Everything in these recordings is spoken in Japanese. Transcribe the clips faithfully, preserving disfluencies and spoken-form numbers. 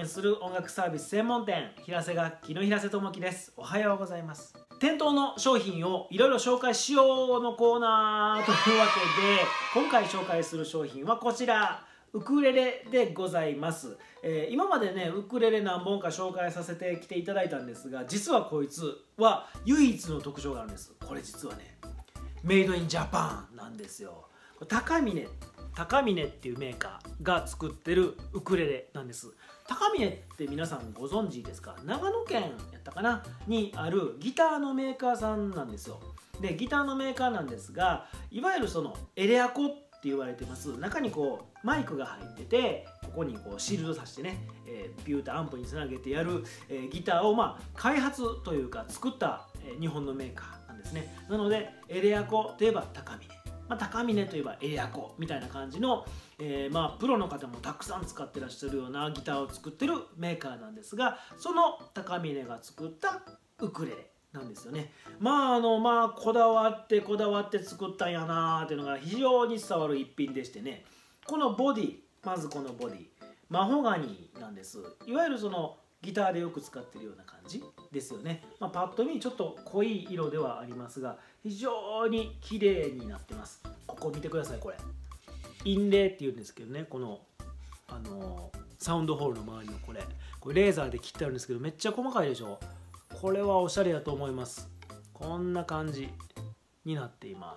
演する音楽サービス専門店平瀬楽器の平瀬智樹です。おはようございます。店頭の商品をいろいろ紹介しようのコーナーというわけで、今回紹介する商品はこちら、ウクレレでございます。えー、今までねウクレレ何本か紹介させてきていただいたんですが、実はこいつは唯一の特徴があるんです。これ実はねメイドインジャパンなんですよ。高峰高峰っていうメーカーが作ってるウクレレなんです。高峰って皆さんご存知ですか？長野県やったかなにあるギターのメーカーさんなんですよ。でギターのメーカーなんですが、いわゆるそのエレアコって言われてます。中にこうマイクが入ってて、ここにこうシールドさしてね、えー、ピューとアンプにつなげてやる、えー、ギターをまあ開発というか作った、えー、日本のメーカーなんですね。なのでエレアコといえば高峰、まあ、高峰といえばエレアコみたいな感じの、えー、まあプロの方もたくさん使ってらっしゃるようなギターを作ってるメーカーなんですが、その高峰が作ったウクレレなんですよね。まああのまあこだわってこだわって作ったんやなーっていうのが非常に伝わる一品でしてね、このボディ、まずこのボディマホガニーなんです。いわゆるそのギターでよく使ってるような感じですよね。まあ、パッと見ちょっと濃い色ではありますが、非常に綺麗になってます。ここ見てください。これインレイっていうんですけどね、このあのサウンドホールの周りのこれこれレーザーで切ってあるんですけど、めっちゃ細かいでしょ。これはおしゃれだと思います。こんな感じになっています。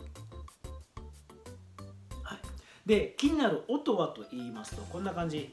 はい、で気になる音はと言いますと、こんな感じ。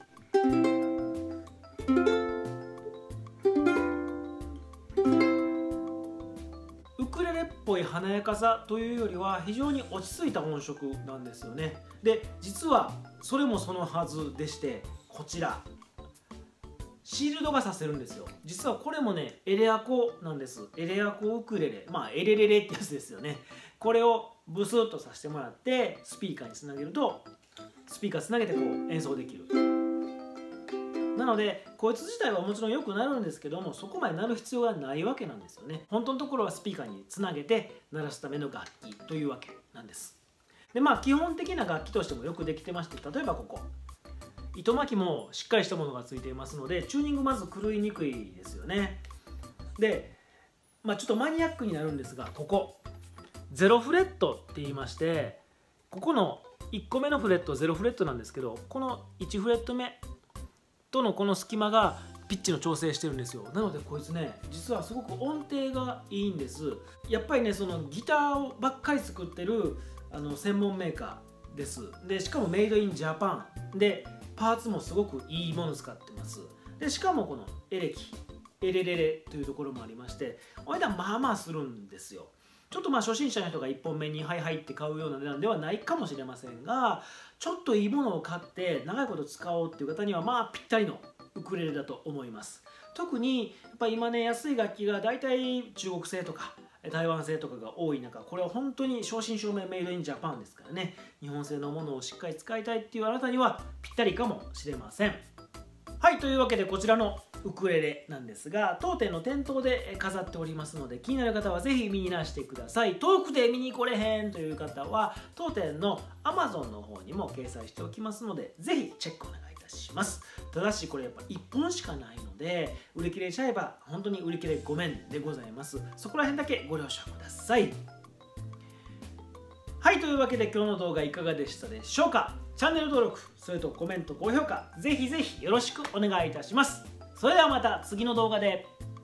ウクレレっぽい華やかさというよりは非常に落ち着いた音色なんですよね。で実はそれもそのはずでして、こちらシールドがさせるんですよ。実はこれもねエレアコなんです。エレアコウクレレ、まあエレレレってやつですよね。これをブスッとさせてもらってスピーカーにつなげると、スピーカーつなげてこう演奏できる。なのでこいつ自体はもちろん良くなるんですけども、そこまで鳴る必要がないわけなんですよね。本当のところはスピーカーにつなげて鳴らすための楽器というわけなんです。でまあ基本的な楽器としてもよくできてまして、例えばここ糸巻きもしっかりしたものがついていますので、チューニングまず狂いにくいですよね。で、まあ、ちょっとマニアックになるんですが、ここゼロフレットって言いまして、ここのいっこめのフレットゼロフレットなんですけど、このいちフレット目とのこの隙間がピッチの調整してるんですよ。なのでこいつね実はすごく音程がいいんです。やっぱりねそのギターをばっかり作ってるあの専門メーカーです。でしかもメイドインジャパンでパーツもすごくいいもの使ってます。でしかもこのエレキエレレレというところもありまして、お値段まあまあするんですよ。ちょっとまあ初心者の人がいっぽんめにはいはいって買うような値段ではないかもしれませんが、ちょっといいものを買って長いこと使おうっていう方にはまあぴったりのウクレレだと思います。特にやっぱ今ね安い楽器がだいたい中国製とか台湾製とかが多い中、これは本当に正真正銘メイドインジャパンですからね、日本製のものをしっかり使いたいっていうあなたにはぴったりかもしれません。はい、というわけでこちらのウクレレなんですが、当店の店頭で飾っておりますので、気になる方はぜひ見にいらしてください。遠くで見に来れへんという方は当店の アマゾン の方にも掲載しておきますので、ぜひチェックお願いいたします。ただしこれやっぱいっぽんしかないので、売り切れちゃえば本当に売り切れごめんでございます。そこら辺だけご了承ください。はい、というわけで今日の動画いかがでしたでしょうか。チャンネル登録、それとコメント、高評価、ぜひぜひよろしくお願いいたします。それではまた次の動画で。